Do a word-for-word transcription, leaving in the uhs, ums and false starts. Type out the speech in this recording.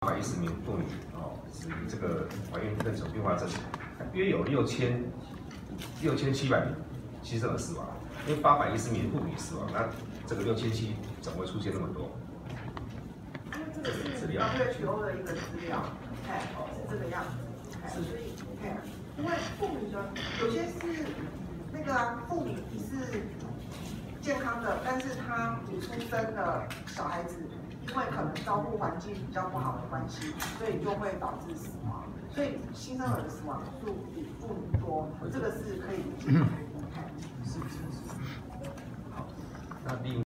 一百一十名妇女哦，是这个怀孕妊娠并发症，约有六千六千七百名新生儿死亡，因为八百一十名妇女死亡，那这个六千七怎么会出现那么多？ 这个是 W H O 的一个资料，哎，是这个样子，哎，所以，哎，因为妇女的有些是那个啊，妇女是健康的，但是她你出生的小孩子，因为可能照顾环境比较不好的关系，所以就会导致死亡。所以新生儿的死亡数比妇女多，这个是可以理解的。 是是是。好，那另